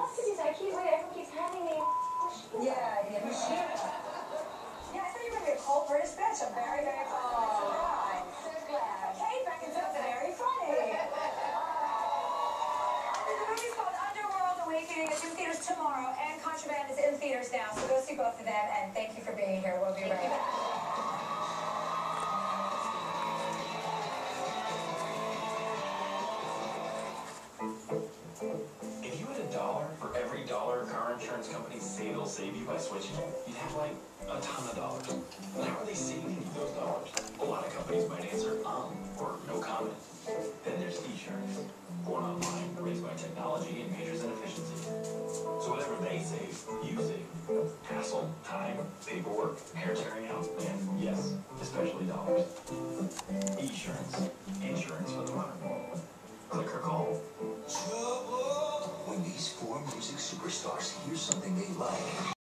love to do that. I can't wait. Everyone keeps handing me. Yeah, you should. Yeah, I thought you were going to be a cold British bitch. I'm very, very surprised. So glad. Kate Beckinsale's very funny. The movie's called Underworld Awakening. It's in theaters tomorrow, and Contraband is in theaters now. So go see both of them, and thank you for being here. We'll be right back. If you had $1 for every dollar a car insurance company say they'll save you by switching, you'd have like a ton of dollars. But how are they saving you those dollars? A lot of companies might answer or no comment. Then there's eSurance, born online, raised by technology, and majors in efficiency. So whatever they save, you save. Hassle, time, paperwork, hair tearing out, and yes, especially dollars. eSurance, insurance for the modern world. Click or call. When these four music superstars hear something they like.